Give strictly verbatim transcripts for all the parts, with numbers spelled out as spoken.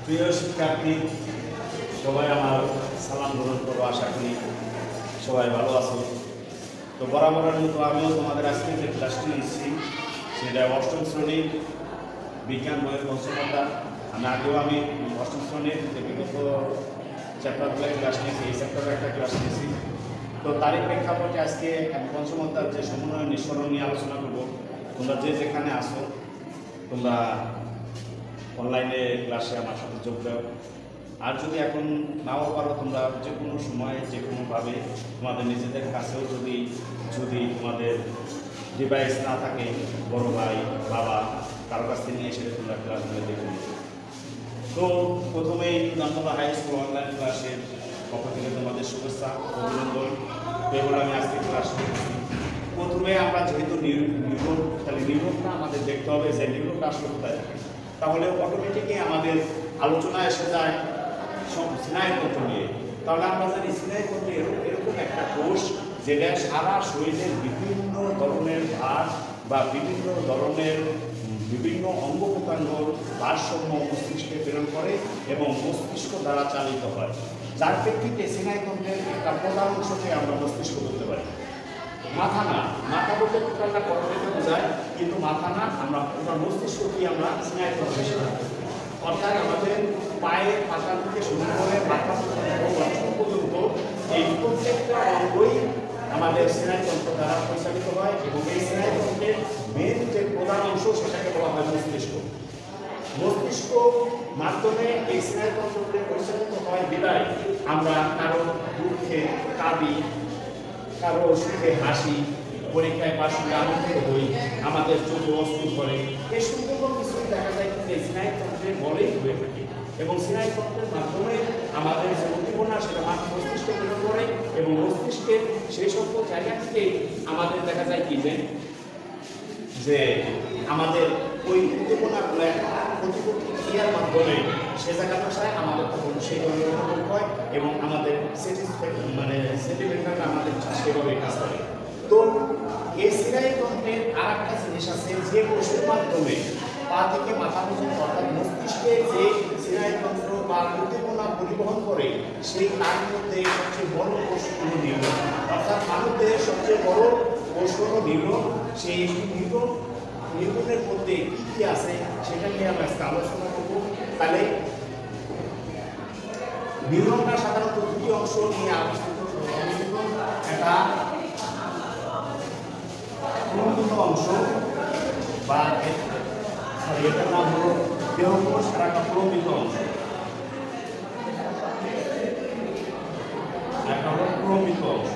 প্রিয় শিক্ষার্থী সবাই আমার সালাম গ্রহণ করবো, আশা করি সবাই ভালো আছো। তো বরাবরের মতো আমিও তোমাদের আজকে যে ক্লাসটি নিচ্ছি সেটা অষ্টম শ্রেণীর বিজ্ঞান বইয়ের পঞ্চম অধ্যায়। আমি আগেও আমি অষ্টম শ্রেণীর যে বিগত চ্যাপ্টারগুলো ক্লাস নিয়েছি, এই চ্যাপ্টারে একটা ক্লাস নিয়েছি। তো তারই প্রেক্ষাপটে আজকে আমি পঞ্চম অধ্যায়ের যে সমন্বয় নিঃসরণ নিয়ে আলোচনা করবো। তোমরা যে যেখানে আসো তোমরা অনলাইনে ক্লাসে আমার সাথে যোগ দাও। আর যদি এখন নাও পারো তোমরা যে কোনো সময় যে কোনোভাবে তোমাদের নিজেদের কাছেও যদি যদি তোমাদের ডিভাইস না থাকে, বড় ভাই বাবা কারো কাছ থেকে নিয়ে এসে তোমরা ক্লাসগুলো দেখে নিচ্ছ। তো প্রথমেই নামতলা হাই স্কুল অনলাইন ক্লাসের পক্ষ থেকে তোমাদের শুভেচ্ছা অভিনন্দন। এবার আমি আজকে ক্লাস করছি। প্রথমে আমরা যেহেতু নিউরন, তাহলে নিউরনটা আমাদের দেখতে হবে যে নিউরনটা আসলে কোথায় থাকে। তাহলে অটোমেটিকই আমাদের আলোচনা এসে যায় সব স্নায়ুতন্ত্র নিয়ে। তাহলে আমরা জানি স্নায়ুতন্ত্র এরকম একটা কোষ যেটা সারা শরীরের বিভিন্ন ধরনের ভার বা বিভিন্ন ধরনের বিভিন্ন অঙ্গ প্রত্যঙ্গর ভারসাম্য মস্তিষ্কে প্রেরণ করে এবং মস্তিষ্ক দ্বারা চালিত হয়, যার প্রেক্ষিতে স্নায়ুতন্ত্রের একটা প্রধান অংশকে আমরা মস্তিষ্ক বলতে পারি। মাথা না, মাথা বলতে টোটালটা কর্মকে বোঝায়, কিন্তু মাথা না, আমরা পুরো মস্তিষ্ক কি আমরা স্নায়ুতন্ত্র হিসেবে, অর্থাৎ আমাদের পায়ের পাতা থেকে শুরু করে মাথা পর্যন্ত এই প্রত্যেকটা অঙ্গই আমাদের স্নায়ুতন্ত্র দ্বারা পরিচালিত হয় এবং এই স্নায়ুতন্ত্রের মেন যে প্রধান অংশ সেটাকে বলা হয় মস্তিষ্ক। মস্তিষ্ক মাধ্যমে এই স্নায়ুতন্ত্রগুলি পরিচালিত হয় বিদায় আমরা কারো দুঃখে কাঁদি, কারো সুখে হাসি, পরীক্ষায় পাশ করে আনন্দিত হই, আমাদের চোখে অস্থির করে, এই সম্পূর্ণ কিছু দেখা যায় কিন্তু এই স্নায়ুতন্ত্রের বলেই হয়ে থাকে এবং স্নায়ুতন্ত্রের মাধ্যমে আমাদের যে উদ্দীপনা সেটা মস্তিষ্ক প্রেরণ করে এবং মস্তিষ্কের সেই সকল জায়গা থেকে আমাদের দেখা যায় কি যে আমাদের ওই উদ্দীপনাগুলো প্রতিপত্তি ক্রিয়ার মাধ্যমে সে জায়গা ভাষায় আমাদের তখন সেই ধরনের অনুভব হয় এবং আমাদের স্যাটিসফ্যাকশন মানে সেন্টিমেন্টাল আমাদের সেভাবে কাজ করে। তো এই স্নায়ুতন্ত্রের আর একটা জিনিস আছে যে কোষের মাধ্যমে পা থেকে মাথা পর্যন্ত অর্থাৎ মস্তিষ্কে যে স্নায়ুতন্ত্র বা উদ্দীপনা পরিবহন করে সেই তার মধ্যে সবচেয়ে বড় কোষ হল নিউরন, অর্থাৎ মানবদেহের সবচেয়ে বড় কোষ হল নিউরন। সেই নিউরন নিউরনের মধ্যে কি কি আছে সেটা নিয়ে আমরা আজকে আলোচনা করব। তাহলে নিউরনটা সাধারণত দুটি অংশ নিয়ে আবিষ্কৃত, একটা প্রমুখ অংশ বা সরি এটার নাম হলো দেহকোষ, আর একটা প্রমুখ অংশ, একটা হলো প্রমুখ অংশ।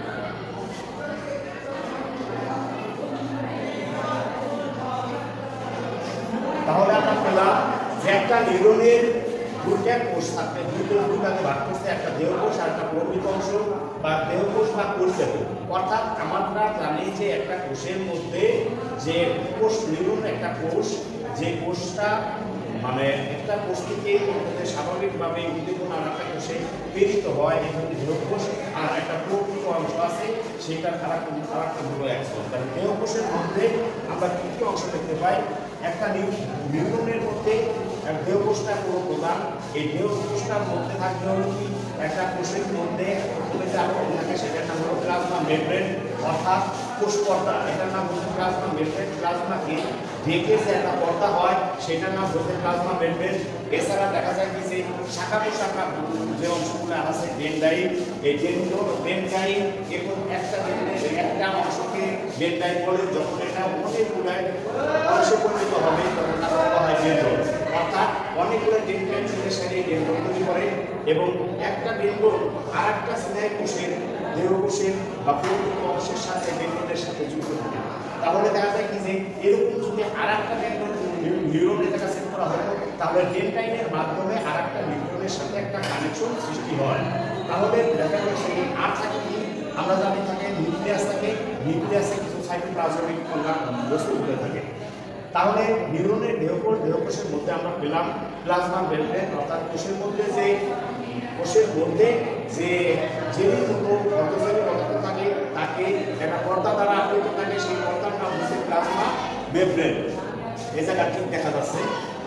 তাহলে আমরা পেলাম যে একটা নিউরনের দুইটা কোষ থাকবে, দুটো দুটাকে ভাগ করতে, একটা দেহকোষ আর একটা প্রমুখ অংশ বা দেহকোষ বা কোষ দেহ। অর্থাৎ আমরা জানি যে একটা কোষের মধ্যে যে কোষ নিউরন একটা কোষ, যে কোষটা মানে একটা কোষ থেকে স্বাভাবিকভাবে উদ্দীপনা একটা কোষে প্রেরিত হয়, এখানে দেহকোষ, আর একটা প্রমুখ অংশ আছে সেটার খারাপ খারাপ হলো অ্যাকশন। তাহলে দেহকোষের মধ্যে আমরা কি কি অংশ দেখতে পাই? একটা নিউরনের মধ্যে দেহকোষটা পুরো প্রধান, এই দেহকোষটার মধ্যে থাকবে হলো কি একটা কোষের মধ্যে যে আবরণ থাকে সেটার নাম হলো প্লাজমা মেমব্রেন, অর্থাৎ কোষ পর্দা, এটার নাম হচ্ছে প্লাজমা মেমব্রেন। প্লাজমাকে ঢেকে যে একটা পর্দা হয় সেটার নাম হচ্ছে প্লাজমা মেমব্রেন। এছাড়া দেখা যায় কি যে শাখা প্রশাখা যে অংশগুলো আছে ডেনড্রাইট, এই ডেনড্রাইট এবং একটা একটা অংশকে ডেনড্রাইট বলে, যখন এটা অনেকগুলো অংশে পরিণত হবে তখন তাকে বলা হয় ডেনড্রন। অর্থাৎ অনেকগুলো ডেনড্রাইট থেকে সেরে ডেনড্রন তৈরি করে এবং একটা ডেনড্রন আর একটা স্নায়ুকোষের দেহকোষের বা প্রমুখ অংশের সাথে ডেনড্রনের সাথে যুক্ত থাকে। তাহলে দেখা যায় কি যে এরকম যদি আর একটা ডেনড্রন নিউরনের জায়গা সেট করা হয় তাহলে ডেনড্রাইটের মাধ্যমে আর একটা নিউরনের সাথে একটা কানেকশন সৃষ্টি হয়। তাহলে দেখা যায় সেই আর থাকে কি আমরা জানি থাকে নিউক্লিয়াস থাকে, নিউক্লিয়াসে কিছু সাইটোপ্লাজমিক বস্তুগুলো থাকে। তাহলে নিউরনের দেহকোষ দেহকোষের মধ্যে আমরা পেলাম প্লাজমা মেমব্রেন, অর্থাৎ কোষের মধ্যে যে কোষের মধ্যে যে জেলি মতো অর্ধজেলি পদার্থ থাকে তাকে একটা পর্দা দ্বারা আবৃত থাকে, সেই পর্দার নাম হচ্ছে প্লাজমা মেমব্রেন। এই জায়গা ঠিক দেখা যাচ্ছে।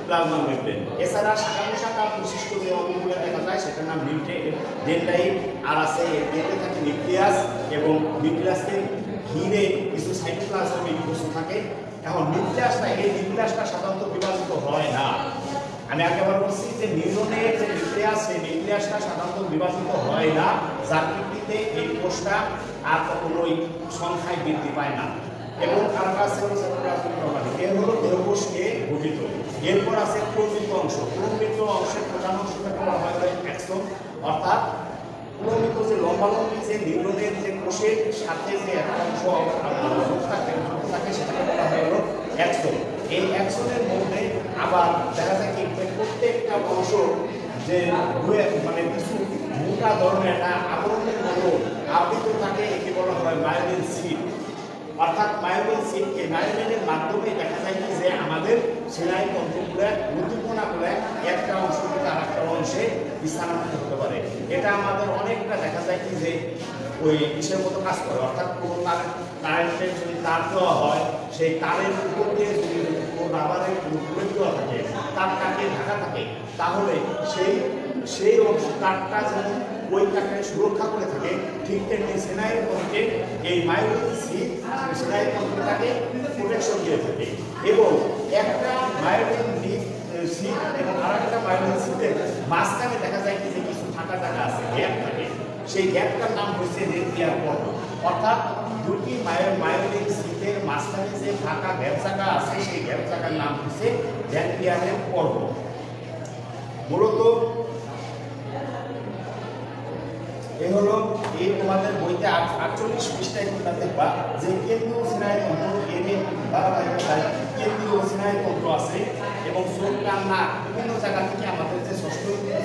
Plasma membrane. এছাড়া শাখা শাখা বিশিষ্ট যে অঙ্গগুলো দেখা যায় সেটার নাম ডেন্ড্রাইট, আর আছে এতে থাকে নিউক্লিয়াস, এবং নিউক্লিয়াসকে ঘিরে কিছু সাইটোপ্লাজমিক বস্তু থাকে। এখন নিউক্লিয়াসটা এই নিউক্লিয়াসটা সাধারণত বিভাজিত হয় না। আমি আগেবার বলছি যে নিউরনের যে নিউক্লিয়াস সেই নিউক্লিয়াসটা সাধারণত বিভাজিত হয় না, যার ভিত্তিতে এই কোষটা আর কখনোই সংখ্যায় বৃদ্ধি পায় না। এবং আরেকটা আছে এর হলো দেহকোষকে গঠিত। এরপর আছে ক্রমিত অংশ। ক্রমিত অংশের প্রধান অংশটাকে বলা হয় অ্যাক্সন, অর্থাৎ ক্রমিত যে লম্বালম্বী যে নিউরনের যে কোষের সাথে যে একটা অংশ থাকে থাকে সেটাকে বলা হয় হলো অ্যাক্সন। এই অ্যাক্সনের মধ্যে আবার দেখা যায় কি প্রত্যেকটা অংশ যে মানে কিছু মোটা ধরনের একটা আবরণের মতো আবৃত থাকে, একে বলা হয় মায়োলিন সিট। অর্থাৎ মায়োলিন সিট, এই মায়োলিনের মাধ্যমে দেখা যায় কি যে আমাদের সেলাই তন্ত্রগুলো উদ্দীপনাগুলো একটা অংশ থেকে আর একটা অংশে স্থানান্তরিত হতে পারে। এটা আমাদের অনেকটা দেখা যায় কি যে ওই কিসের মতো কাজ করে, অর্থাৎ কোনো তার কারেন্টের যদি তার দেওয়া হয় সেই তারের উপর দিয়ে যদি কোনো রাবারের কোনো বুলেট দেওয়া থাকে, তার কাটে ঢাকা থাকে, তাহলে সেই সেই অংশ তারটা যেন ওই কাঠে সুরক্ষা করে থাকে, ঠিক তেমনি সেনাইয়ের তন্ত্রে এই মায়োলিন সিট সেনাইয়ের তন্ত্রটাকে প্রোটেকশন দিয়ে থাকে। এবং একটা মায়োলিন সিট এবং আর একটা মায়োলিন সিটের মাঝখানে দেখা যায় কি যে কিছু ফাঁকা জায়গা আছে, গ্যাপ থাকে। সেই গ্যাপটার নাম হচ্ছে রেডিয়ার পর্ব। অর্থাৎ দুটি মায়োলিন সিটের মাঝখানে যে ফাঁকা গ্যাপ জায়গা আছে সেই গ্যাপ জায়গার নাম হচ্ছে রেডিয়ারের পর্ব। মূলত এই হলো এই তোমাদের বইতে আটচল্লিশ পৃষ্ঠায় তোমরা দেখবা যে কেন্দ্রীয় স্নায়ুতন্ত্র এর ধারাবাহিকতায় কেন্দ্রীয় স্নায়ুতন্ত্র আছে, এবং চোখ কান নাক বিভিন্ন জায়গা থেকে আমাদের যে ষষ্ঠ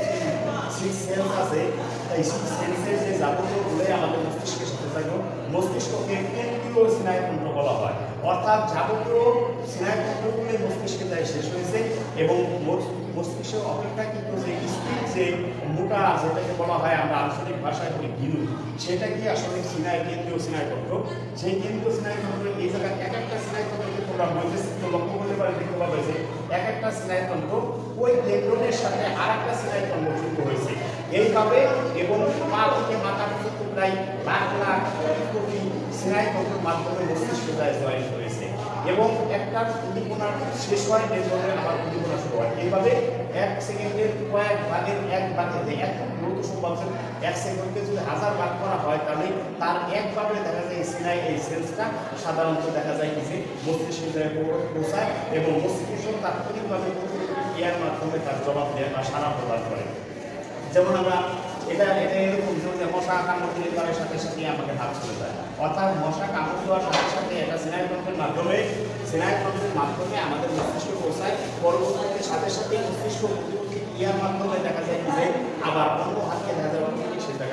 সিক্স সেন্স আছে, এই সিক্স সেন্সের যে যাবতীয়গুলো আমাদের মস্তিষ্কের সাথে থাকে, মস্তিষ্ককে কেন্দ্রীয় স্নায়ুতন্ত্র বলা হয়। অর্থাৎ যাবতীয় স্নায়ুতন্ত্রগুলো মস্তিষ্কে যায় শেষ হয়েছে, এবং মস্তিষ্কের অপেক্ষাকৃত যে স্থির যে মোটা যেটাকে বলা হয় আমরা আঞ্চলিক ভাষায় বলি গিলু, সেটা কি আসলে স্নায়ু কেন্দ্রীয় স্নায়ুতন্ত্র। সেই কেন্দ্রীয় স্নায়ুতন্ত্র এই জায়গায় এক একটা স্নায়ুতন্ত্রকে তোমরা বৈদেশিক লক্ষ্য করতে পারে, দেখতে পাবে যে এক একটা স্নায়ুতন্ত্র ওই কেন্দ্রনের সাথে আর একটা স্নায়ুতন্ত্র যুক্ত হয়েছে এইভাবে, এবং পা থেকে মাথা পর্যন্ত প্রায় লাখ লাখ কোটি কোটি স্নায়ুতন্ত্রের মাধ্যমে মস্তিষ্কে যায় জয়েন হয়েছে, এবং একটা উদ্দীপনা শেষ হয় এরপরে আবার উদ্দীপনা শুরু হয়। এইভাবে এক সেকেন্ডের কয়েক ভাগের এক ভাগে এক দ্রুত সম্ভব এক সেকেন্ডকে যদি হাজার ভাগ করা হয় তাহলে তার একভাবে দেখা যায় সিনাই এই সেন্সটা সাধারণত দেখা যায় কি যে মস্তিষ্কে পৌঁছায়, এবং মস্তিষ্ক তাৎক্ষণিকভাবে ক্রিয়ার মাধ্যমে তার জবাব দেয় বা সাড়া প্রদান করে। যেমন আমরা এটা এটা এরকম যে মশা কামড় দিলে তার সাথে সাথে আমাকে হাত চলে যায়, অর্থাৎ মশা কামড় দেওয়ার সাথে সাথে এটা স্নায়ুতন্ত্রের মাধ্যমে স্নায়ুতন্ত্রের মাধ্যমে আমাদের মস্তিষ্কে পৌঁছায়, পরবর্তীতে সাথে সাথে মস্তিষ্ক প্রতিবন্ধী ক্রিয়ার মাধ্যমে দেখা যায় যে আবার অন্য হাতকে দেখা যাবে সে জায়গা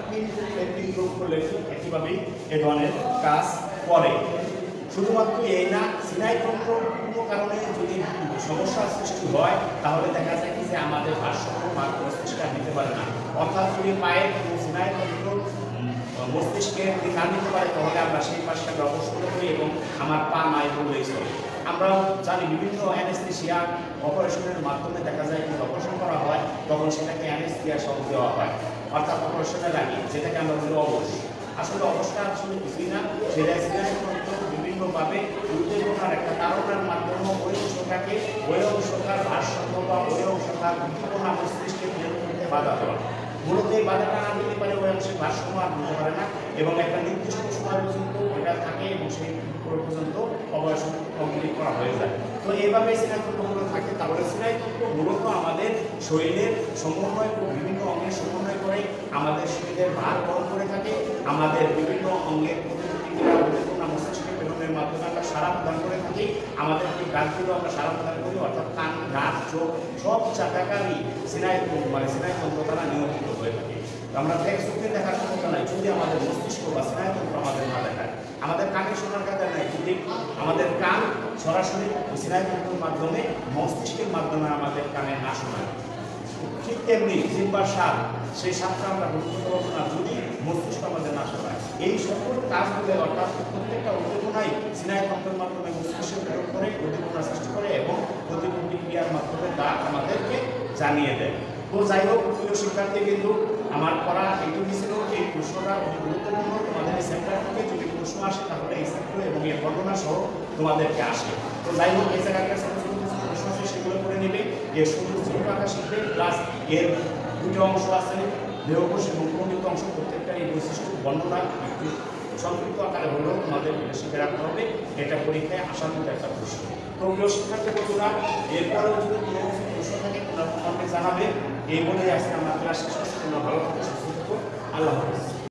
যোগ করলে একইভাবেই এ ধরনের কাজ করে। শুধুমাত্র এই না, স্নায়ুতন্ত্র কোনো কারণে যদি সমস্যার সৃষ্টি হয় তাহলে দেখা যায় কি যে আমাদের ভারসাম্য বা মস্তিষ্ক নিতে পারে না, অর্থাৎ যদি পায়ের স্নায়ুতন্ত্র মস্তিষ্কে যদি না নিতে পারে তাহলে আমরা সেই পাশটাকে অবসর করি এবং আমার পা নাই বললেই চলে। আমরা জানি বিভিন্ন অ্যানেস্থেশিয়া অপারেশনের মাধ্যমে দেখা যায় যে অপারেশন করা হয় তখন সেটাকে অ্যানেস্থেশিয়া শব্দ দেওয়া হয়, অর্থাৎ অপারেশনের আগে যেটাকে আমরা বলি অবশ। আসলে অবস্থা আসলে কিছুই না, সেটা স্নায়ুতন্ত্র বিভিন্নভাবে উত্তেজনার একটা কারণের মাধ্যমে ওই অংশটাকে ওই অংশটার ভারসাম্য বা ওই অংশটার উদ্দীপনা মস্তিষ্কে নিয়ন্ত্রণে বাধা দেওয়া। মূলত এই বাধাটা না দিতে পারে ওই অংশের ভারসাম্য আর দিতে পারে না, এবং একটা নির্দিষ্ট সময় পর্যন্ত ওইটা থাকে এবং সেই পর্যন্ত অপারেশন কমপ্লিট করা হয়ে যায়। তো এইভাবে স্নায়ুতন্ত্রগুলো থাকে। তাহলে স্নায়ুতন্ত্র মূলত আমাদের শরীরের সমন্বয় বিভিন্ন অঙ্গের সমন্বয় করে আমাদের শরীরের ভার বহন করে থাকে, আমাদের বিভিন্ন অঙ্গের প্রতিক্রিয়া মস্তিষ্কের প্রেরণের মাধ্যমে আমরা সাড়া প্রদান করে থাকি, আমাদের যে গাছগুলো আমরা সাড়া প্রদান করি, অর্থাৎ কান নাক চোখ সব জায়গাকারই স্নায়ুতন্ত্র মানে স্নায়ুতন্ত্র দ্বারা নিয়ন্ত্রিত হয়ে থাকে। আমরা চোখে দেখার ক্ষমতা নাই যদি আমাদের মস্তিষ্ক বা স্নায়ুতন্ত্র আমাদের না দেখায়। আমাদের কানে শোনার কথা নাই যদি আমাদের কান সরাসরি স্নায়ুতন্ত্রের মাধ্যমে মস্তিষ্কের মাধ্যমে আমাদের কানে না শোনায়। ঠিক তেমনি জিহ্বার স্বাদ, সেই স্বাদটা আমরা গ্রহণ করতে পারবো না যদি মস্তিষ্ক আমাদের না সরায়। এই সকল কাজগুলো অর্থাৎ প্রত্যেকটা উদ্দীপনাই স্নায়ুতন্ত্রের মাধ্যমে মস্তিষ্কে প্রয়োগ করে উদ্দীপনা সৃষ্টি করে এবং প্রতিবন্ধী ক্রিয়ার মাধ্যমে তা আমাদেরকে জানিয়ে দেয়। তো যাই হোক প্রিয় শিক্ষার্থী, কিন্তু আমার পড়া এইটুকু ছিল। এই প্রশ্নটা অতি গুরুত্বপূর্ণ। তোমাদের এই সেন্টার থেকে যদি প্রশ্ন আসে তাহলে এই সেন্টার এবং এই বর্ণনা সহ তোমাদেরকে আসে। তো যাই হোক এই জায়গায় প্রশ্ন আছে সেগুলো করে নেবে, এর সুন্দর চিত্র আঁকা শিখবে, প্লাস এর দুটো অংশ আছে, দেহকোষ এবং প্রণীত অংশ, প্রত্যেকটা এই বৈশিষ্ট্য বর্ণনা একটু সংক্ষিপ্ত আকারে হলেও তোমাদের শিখে রাখতে হবে। এটা পরীক্ষায় আসার মতো একটা প্রশ্ন। তো প্রিয় শিক্ষার্থী বন্ধুরা, এরপরেও যদি কোনো প্রশ্ন থাকে তোমরা আমাকে জানাবে। এই বলেই আজকে আমার ক্লাস শেষ করছি। তোমরা ভালো থাকো, সুস্থ থাকো। আল্লাহ হাফেজ।